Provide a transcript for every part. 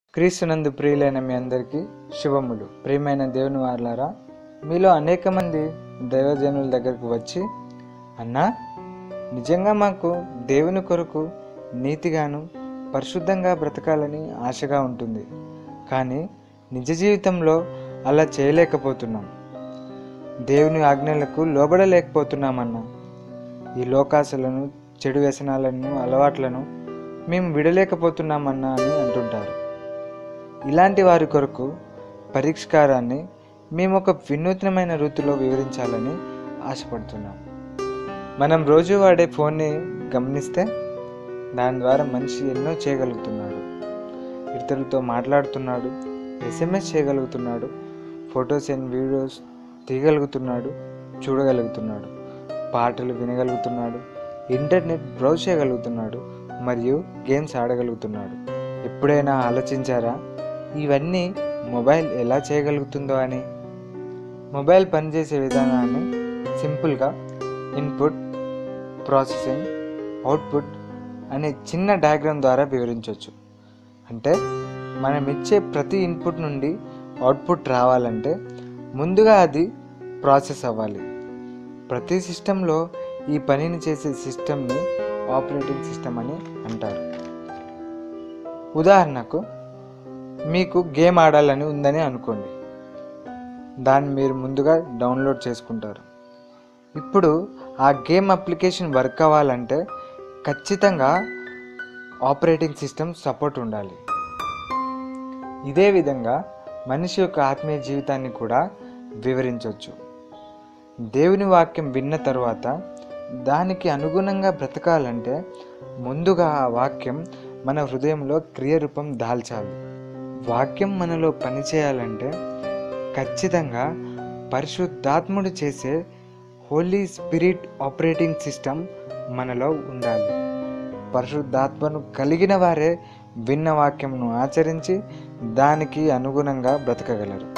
క్రీస్తునందు ప్రియులైన మీ అందరికీ శుభములు. ప్రియమైన దేవుని వారలారా, మీలో అనేక మంది దైవజనుల దగ్గరకు వచ్చి, అన్నా, నిజంగా మాకు దేవుని కొరకు నీతిగాను పరిశుద్ధంగా బ్రతకాలని ఆశగా ఉంటుంది, కానీ నిజ జీవితంలో అలా చేయలేకపోతున్నాం, దేవుని ఆజ్ఞలకు లోబడలేకపోతున్నామన్నా, ఈ లోకాశలను, చెడు వ్యసనాలను, అలవాట్లను మేము విడలేకపోతున్నామన్నా అని అంటుంటారు. ఇలాంటి వారి కొరకు పరిష్కారాన్ని మేము ఒక వినూత్నమైన రీతిలో వివరించాలని ఆశపడుతున్నాం. మనం రోజు వాడే ఫోన్ని గమనిస్తే దాని ద్వారా మనిషి ఎన్నో చేయగలుగుతున్నాడు. ఇతరులతో మాట్లాడుతున్నాడు, SMS చేయగలుగుతున్నాడు, ఫొటోస్ అండ్ వీడియోస్ తీయగలుగుతున్నాడు, చూడగలుగుతున్నాడు, పాటలు వినగలుగుతున్నాడు, ఇంటర్నెట్ బ్రౌజ్ చేయగలుగుతున్నాడు, మరియు గేమ్స్ ఆడగలుగుతున్నాడు. ఎప్పుడైనా ఆలోచించారా ఇవన్నీ మొబైల్ ఎలా చేయగలుగుతుందో అని? మొబైల్ పనిచేసే విధానాన్ని సింపుల్గా ఇన్పుట్, ప్రాసెసింగ్, అవుట్పుట్ అనే చిన్న డయాగ్రామ్ ద్వారా వివరించవచ్చు. అంటే మనం ఇచ్చే ప్రతి ఇన్పుట్ నుండి అవుట్పుట్ రావాలంటే ముందుగా అది ప్రాసెస్ అవ్వాలి. ప్రతి సిస్టంలో ఈ పనిని చేసే సిస్టమ్ని ఆపరేటింగ్ సిస్టమ్ అని అంటారు. ఉదాహరణకు, మీకు గేమ్ ఆడాలని ఉందని అనుకోండి. దాన్ని మీరు ముందుగా డౌన్లోడ్ చేసుకుంటారు. ఇప్పుడు ఆ గేమ్ అప్లికేషన్ వర్క్ అవ్వాలంటే ఖచ్చితంగా ఆపరేటింగ్ సిస్టమ్ సపోర్ట్ ఉండాలి. ఇదే విధంగా మనిషి యొక్క ఆత్మీయ జీవితాన్ని కూడా వివరించవచ్చు. దేవుని వాక్యం విన్న తర్వాత దానికి అనుగుణంగా బ్రతకాలంటే ముందుగా ఆ వాక్యం మన హృదయంలో క్రియారూపం దాల్చాలి. వాక్యం మనలో పనిచేయాలంటే ఖచ్చితంగా పరిశుద్ధాత్ముడు చేసే హోలీ స్పిరిట్ ఆపరేటింగ్ సిస్టమ్ మనలో ఉండాలి. పరిశుద్ధాత్మను కలిగిన వారే విన్న వాక్యంను ఆచరించి దానికి అనుగుణంగా బ్రతకగలరు.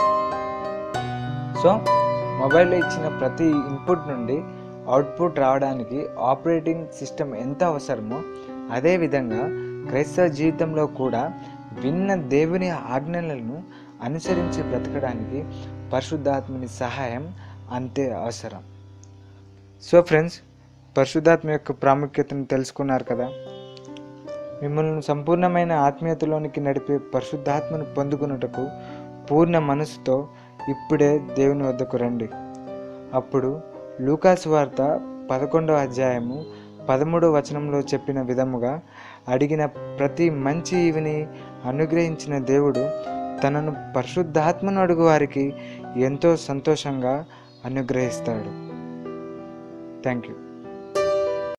సో మొబైల్లో ఇచ్చిన ప్రతి ఇన్పుట్ నుండి అవుట్పుట్ రావడానికి ఆపరేటింగ్ సిస్టమ్ ఎంత అవసరమో అదేవిధంగా క్రైస్తవ జీవితంలో కూడా విన్న దేవుని ఆజ్ఞలను అనుసరించి బ్రతకడానికి పరిశుద్ధాత్మని సహాయం అంతే అవసరం. సో ఫ్రెండ్స్, పరిశుద్ధాత్మ యొక్క ప్రాముఖ్యతను తెలుసుకున్నారు కదా. మిమ్మల్ని సంపూర్ణమైన ఆత్మీయతలోనికి నడిపే పరిశుద్ధాత్మను పొందుకున్నటకు పూర్ణ మనసుతో ఇప్పుడే దేవుని వద్దకు రండి. అప్పుడు లూకాసు వార్త 11వ అధ్యాయము 13వ వచనంలో చెప్పిన విధముగా అడిగిన ప్రతి మంచి ఈవిని అనుగ్రహించిన దేవుడు తనను పరిశుద్ధాత్మను అడుగు వారికి ఎంతో సంతోషంగా అనుగ్రహిస్తాడు. Thank you.